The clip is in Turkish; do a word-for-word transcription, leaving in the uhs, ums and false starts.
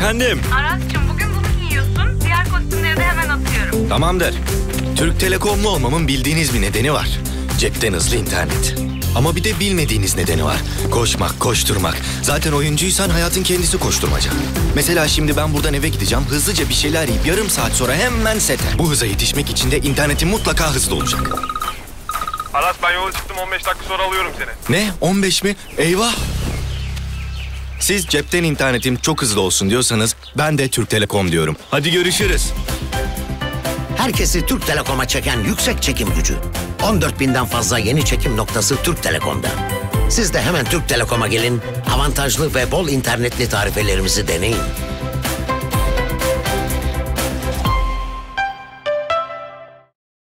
Efendim? Aras'cığım bugün bunu giyiyorsun. Diğer kostümleri de hemen atıyorum. Tamamdır. Türk Telekomlu olmamın bildiğiniz bir nedeni var. Cepten hızlı internet. Ama bir de bilmediğiniz nedeni var. Koşmak, koşturmak. Zaten oyuncuysan hayatın kendisi koşturmaca. Mesela şimdi ben buradan eve gideceğim. Hızlıca bir şeyler yiyip yarım saat sonra hemen sete. Bu hıza yetişmek için de internetin mutlaka hızlı olacak. Aras ben yola çıktım, on beş dakika sonra alıyorum seni. Ne? on beş mi? Eyvah! Siz cepten internetim çok hızlı olsun diyorsanız ben de Türk Telekom diyorum. Hadi görüşürüz. Herkesi Türk Telekom'a çeken yüksek çekim gücü. on dört binden fazla yeni çekim noktası Türk Telekom'da. Siz de hemen Türk Telekom'a gelin, avantajlı ve bol internetli tarifelerimizi deneyin.